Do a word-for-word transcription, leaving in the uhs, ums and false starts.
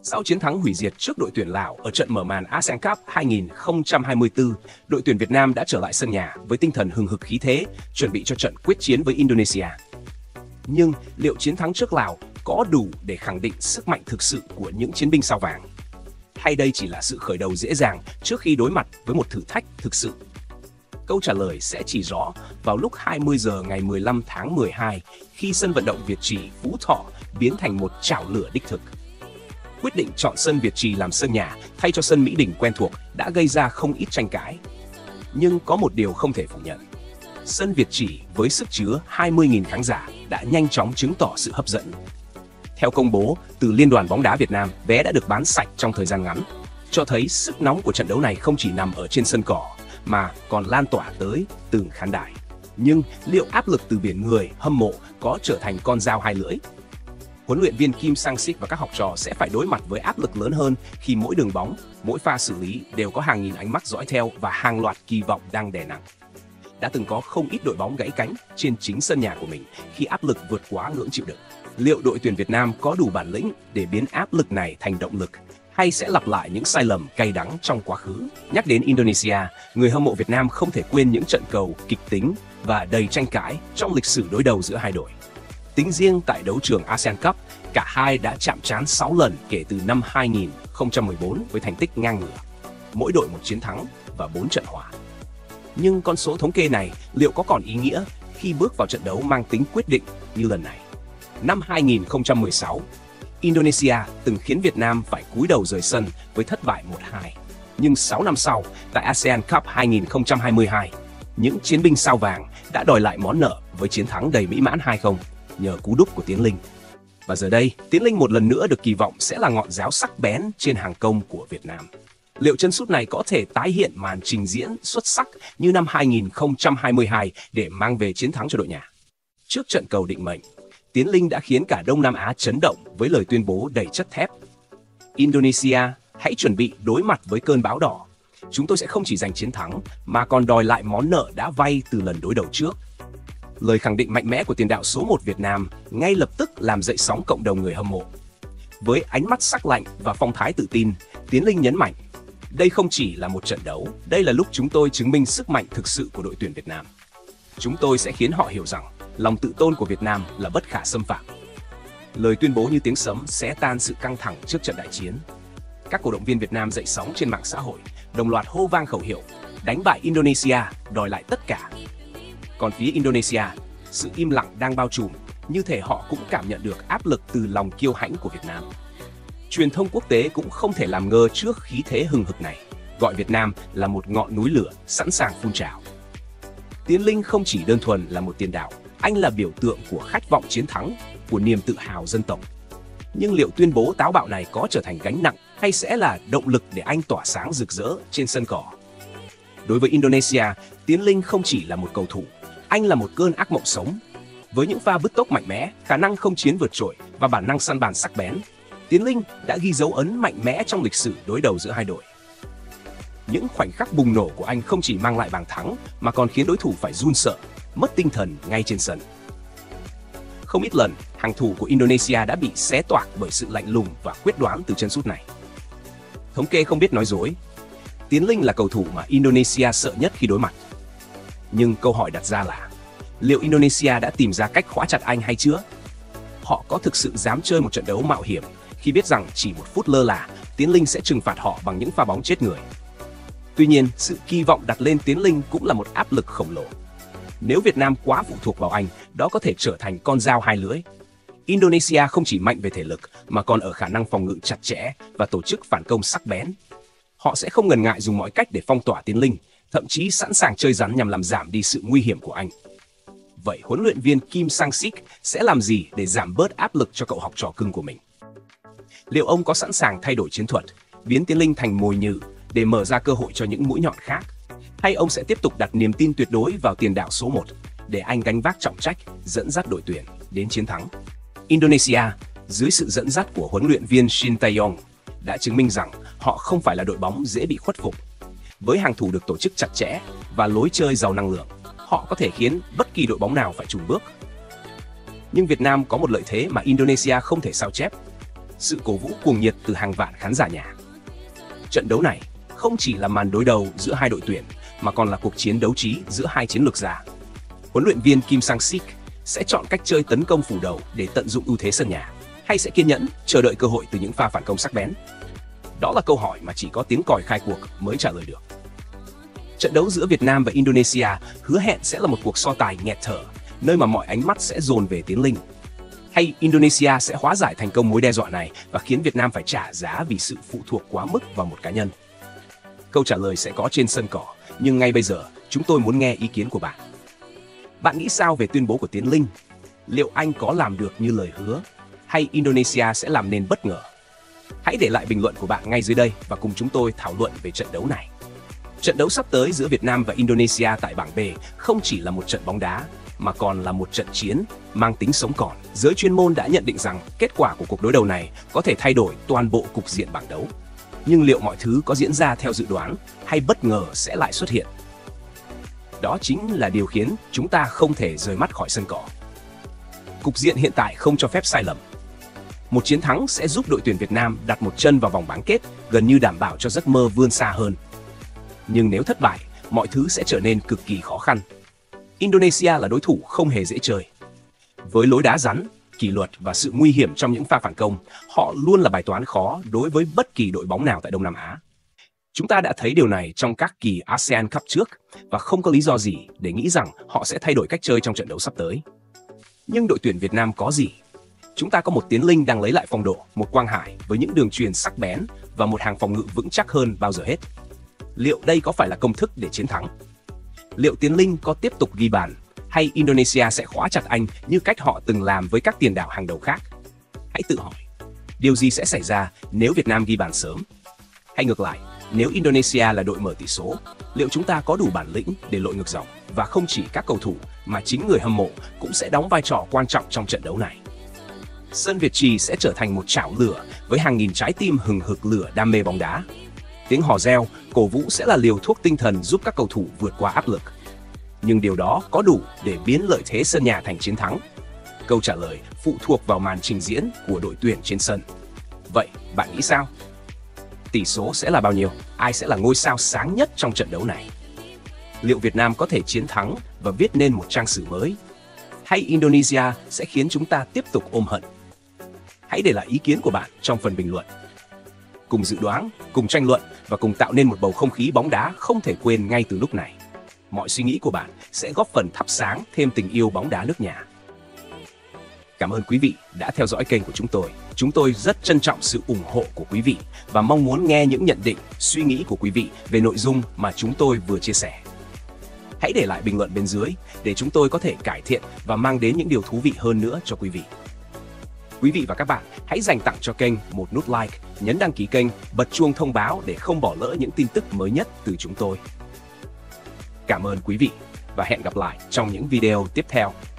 Sau chiến thắng hủy diệt trước đội tuyển Lào ở trận mở màn a sê an Cup hai nghìn không trăm hai mươi tư, đội tuyển Việt Nam đã trở lại sân nhà với tinh thần hừng hực khí thế, chuẩn bị cho trận quyết chiến với Indonesia. Nhưng liệu chiến thắng trước Lào có đủ để khẳng định sức mạnh thực sự của những chiến binh sao vàng? Hay đây chỉ là sự khởi đầu dễ dàng trước khi đối mặt với một thử thách thực sự? Câu trả lời sẽ chỉ rõ vào lúc hai mươi giờ ngày mười lăm tháng mười hai khi sân vận động Việt Trì, Phú Thọ biến thành một chảo lửa đích thực. Quyết định chọn sân Việt Trì làm sân nhà thay cho sân Mỹ Đình quen thuộc đã gây ra không ít tranh cãi. Nhưng có một điều không thể phủ nhận. Sân Việt Trì với sức chứa hai mươi nghìn khán giả đã nhanh chóng chứng tỏ sự hấp dẫn. Theo công bố từ Liên đoàn bóng đá Việt Nam, vé đã được bán sạch trong thời gian ngắn, cho thấy sức nóng của trận đấu này không chỉ nằm ở trên sân cỏ mà còn lan tỏa tới từng khán đài. Nhưng liệu áp lực từ biển người hâm mộ có trở thành con dao hai lưỡi? Huấn luyện viên Kim Sang-sik và các học trò sẽ phải đối mặt với áp lực lớn hơn khi mỗi đường bóng, mỗi pha xử lý đều có hàng nghìn ánh mắt dõi theo và hàng loạt kỳ vọng đang đè nặng. Đã từng có không ít đội bóng gãy cánh trên chính sân nhà của mình khi áp lực vượt quá ngưỡng chịu đựng. Liệu đội tuyển Việt Nam có đủ bản lĩnh để biến áp lực này thành động lực, hay sẽ lặp lại những sai lầm cay đắng trong quá khứ? Nhắc đến Indonesia, người hâm mộ Việt Nam không thể quên những trận cầu kịch tính và đầy tranh cãi trong lịch sử đối đầu giữa hai đội. Tính riêng tại đấu trường a sê an Cup, cả hai đã chạm trán sáu lần kể từ năm hai nghìn không trăm mười bốn với thành tích ngang ngửa, mỗi đội một chiến thắng và bốn trận hòa. Nhưng con số thống kê này liệu có còn ý nghĩa khi bước vào trận đấu mang tính quyết định như lần này? Năm hai nghìn không trăm mười sáu, Indonesia từng khiến Việt Nam phải cúi đầu rời sân với thất bại một hai. Nhưng sáu năm sau, tại a sê an Cup hai nghìn không trăm hai mươi hai, những chiến binh sao vàng đã đòi lại món nợ với chiến thắng đầy mỹ mãn hai không nhờ cú đúp của Tiến Linh. Và giờ đây, Tiến Linh một lần nữa được kỳ vọng sẽ là ngọn giáo sắc bén trên hàng công của Việt Nam. Liệu chân sút này có thể tái hiện màn trình diễn xuất sắc như năm hai nghìn không trăm hai mươi hai để mang về chiến thắng cho đội nhà? Trước trận cầu định mệnh, Tiến Linh đã khiến cả Đông Nam Á chấn động với lời tuyên bố đầy chất thép. Indonesia, hãy chuẩn bị đối mặt với cơn bão đỏ. Chúng tôi sẽ không chỉ giành chiến thắng mà còn đòi lại món nợ đã vay từ lần đối đầu trước. Lời khẳng định mạnh mẽ của tiền đạo số một Việt Nam ngay lập tức làm dậy sóng cộng đồng người hâm mộ. Với ánh mắt sắc lạnh và phong thái tự tin, Tiến Linh nhấn mạnh, đây không chỉ là một trận đấu, đây là lúc chúng tôi chứng minh sức mạnh thực sự của đội tuyển Việt Nam. Chúng tôi sẽ khiến họ hiểu rằng lòng tự tôn của Việt Nam là bất khả xâm phạm. Lời tuyên bố như tiếng sấm xé tan sự căng thẳng trước trận đại chiến. Các cổ động viên Việt Nam dậy sóng trên mạng xã hội, đồng loạt hô vang khẩu hiệu, đánh bại Indonesia, đòi lại tất cả. Còn phía Indonesia, sự im lặng đang bao trùm, như thể họ cũng cảm nhận được áp lực từ lòng kiêu hãnh của Việt Nam. Truyền thông quốc tế cũng không thể làm ngơ trước khí thế hừng hực này, gọi Việt Nam là một ngọn núi lửa sẵn sàng phun trào. Tiến Linh không chỉ đơn thuần là một tiền đạo, anh là biểu tượng của khát vọng chiến thắng, của niềm tự hào dân tộc. Nhưng liệu tuyên bố táo bạo này có trở thành gánh nặng hay sẽ là động lực để anh tỏa sáng rực rỡ trên sân cỏ? Đối với Indonesia, Tiến Linh không chỉ là một cầu thủ, anh là một cơn ác mộng sống. Với những pha bứt tốc mạnh mẽ, khả năng không chiến vượt trội và bản năng săn bàn sắc bén, Tiến Linh đã ghi dấu ấn mạnh mẽ trong lịch sử đối đầu giữa hai đội. Những khoảnh khắc bùng nổ của anh không chỉ mang lại bàn thắng mà còn khiến đối thủ phải run sợ, mất tinh thần ngay trên sân. Không ít lần, hàng thủ của Indonesia đã bị xé toạc bởi sự lạnh lùng và quyết đoán từ chân sút này. Thống kê không biết nói dối, Tiến Linh là cầu thủ mà Indonesia sợ nhất khi đối mặt. Nhưng câu hỏi đặt ra là, liệu Indonesia đã tìm ra cách khóa chặt anh hay chưa? Họ có thực sự dám chơi một trận đấu mạo hiểm khi biết rằng chỉ một phút lơ là, Tiến Linh sẽ trừng phạt họ bằng những pha bóng chết người? Tuy nhiên, sự kỳ vọng đặt lên Tiến Linh cũng là một áp lực khổng lồ. Nếu Việt Nam quá phụ thuộc vào anh, đó có thể trở thành con dao hai lưỡi. Indonesia không chỉ mạnh về thể lực mà còn ở khả năng phòng ngự chặt chẽ và tổ chức phản công sắc bén. Họ sẽ không ngần ngại dùng mọi cách để phong tỏa Tiến Linh, thậm chí sẵn sàng chơi rắn nhằm làm giảm đi sự nguy hiểm của anh. Vậy huấn luyện viên Kim Sang-sik sẽ làm gì để giảm bớt áp lực cho cậu học trò cưng của mình? Liệu ông có sẵn sàng thay đổi chiến thuật, biến Tiến Linh thành mồi nhử để mở ra cơ hội cho những mũi nhọn khác? Hay ông sẽ tiếp tục đặt niềm tin tuyệt đối vào tiền đạo số một để anh gánh vác trọng trách dẫn dắt đội tuyển đến chiến thắng? Indonesia, dưới sự dẫn dắt của huấn luyện viên Shin Tae-yong, đã chứng minh rằng họ không phải là đội bóng dễ bị khuất phục. Với hàng thủ được tổ chức chặt chẽ và lối chơi giàu năng lượng, họ có thể khiến bất kỳ đội bóng nào phải chùn bước. Nhưng Việt Nam có một lợi thế mà Indonesia không thể sao chép. sự cổ vũ cuồng nhiệt từ hàng vạn khán giả nhà. Trận đấu này không chỉ là màn đối đầu giữa hai đội tuyển mà còn là cuộc chiến đấu trí giữa hai chiến lược gia. Huấn luyện viên Kim Sang-sik sẽ chọn cách chơi tấn công phủ đầu để tận dụng ưu thế sân nhà, hay sẽ kiên nhẫn chờ đợi cơ hội từ những pha phản công sắc bén? Đó là câu hỏi mà chỉ có tiếng còi khai cuộc mới trả lời được. Trận đấu giữa Việt Nam và Indonesia hứa hẹn sẽ là một cuộc so tài nghẹt thở, nơi mà mọi ánh mắt sẽ dồn về Tiến Linh. Hay Indonesia sẽ hóa giải thành công mối đe dọa này và khiến Việt Nam phải trả giá vì sự phụ thuộc quá mức vào một cá nhân? Câu trả lời sẽ có trên sân cỏ, nhưng ngay bây giờ chúng tôi muốn nghe ý kiến của bạn. Bạn nghĩ sao về tuyên bố của Tiến Linh? Liệu anh có làm được như lời hứa, hay Indonesia sẽ làm nên bất ngờ? Hãy để lại bình luận của bạn ngay dưới đây và cùng chúng tôi thảo luận về trận đấu này. Trận đấu sắp tới giữa Việt Nam và Indonesia tại bảng B không chỉ là một trận bóng đá, mà còn là một trận chiến mang tính sống còn. Giới chuyên môn đã nhận định rằng kết quả của cuộc đối đầu này có thể thay đổi toàn bộ cục diện bảng đấu. Nhưng liệu mọi thứ có diễn ra theo dự đoán hay bất ngờ sẽ lại xuất hiện? Đó chính là điều khiến chúng ta không thể rời mắt khỏi sân cỏ. Cục diện hiện tại không cho phép sai lầm. Một chiến thắng sẽ giúp đội tuyển Việt Nam đặt một chân vào vòng bán kết, gần như đảm bảo cho giấc mơ vươn xa hơn. Nhưng nếu thất bại, mọi thứ sẽ trở nên cực kỳ khó khăn. Indonesia là đối thủ không hề dễ chơi. Với lối đá rắn, kỷ luật và sự nguy hiểm trong những pha phản công, họ luôn là bài toán khó đối với bất kỳ đội bóng nào tại Đông Nam Á. Chúng ta đã thấy điều này trong các kỳ a sê an Cup trước và không có lý do gì để nghĩ rằng họ sẽ thay đổi cách chơi trong trận đấu sắp tới. Nhưng đội tuyển Việt Nam có gì? Chúng ta có một Tiến Linh đang lấy lại phong độ, một Quang Hải với những đường chuyền sắc bén và một hàng phòng ngự vững chắc hơn bao giờ hết. Liệu đây có phải là công thức để chiến thắng? Liệu Tiến Linh có tiếp tục ghi bàn, hay Indonesia sẽ khóa chặt anh như cách họ từng làm với các tiền đạo hàng đầu khác? Hãy tự hỏi, điều gì sẽ xảy ra nếu Việt Nam ghi bàn sớm? Hay ngược lại, nếu Indonesia là đội mở tỷ số, liệu chúng ta có đủ bản lĩnh để lội ngược dòng? Và không chỉ các cầu thủ mà chính người hâm mộ cũng sẽ đóng vai trò quan trọng trong trận đấu này. Sân Việt Trì sẽ trở thành một chảo lửa với hàng nghìn trái tim hừng hực lửa đam mê bóng đá. Tiếng hò reo, cổ vũ sẽ là liều thuốc tinh thần giúp các cầu thủ vượt qua áp lực. Nhưng điều đó có đủ để biến lợi thế sân nhà thành chiến thắng? Câu trả lời phụ thuộc vào màn trình diễn của đội tuyển trên sân. Vậy, bạn nghĩ sao? Tỷ số sẽ là bao nhiêu? Ai sẽ là ngôi sao sáng nhất trong trận đấu này? Liệu Việt Nam có thể chiến thắng và viết nên một trang sử mới? Hay Indonesia sẽ khiến chúng ta tiếp tục ôm hận? Hãy để lại ý kiến của bạn trong phần bình luận. Cùng dự đoán, cùng tranh luận và cùng tạo nên một bầu không khí bóng đá không thể quên ngay từ lúc này. Mọi suy nghĩ của bạn sẽ góp phần thắp sáng thêm tình yêu bóng đá nước nhà. Cảm ơn quý vị đã theo dõi kênh của chúng tôi. Chúng tôi rất trân trọng sự ủng hộ của quý vị và mong muốn nghe những nhận định, suy nghĩ của quý vị về nội dung mà chúng tôi vừa chia sẻ. Hãy để lại bình luận bên dưới để chúng tôi có thể cải thiện và mang đến những điều thú vị hơn nữa cho quý vị. Quý vị và các bạn hãy dành tặng cho kênh một nút like, nhấn đăng ký kênh, bật chuông thông báo để không bỏ lỡ những tin tức mới nhất từ chúng tôi. Cảm ơn quý vị và hẹn gặp lại trong những video tiếp theo.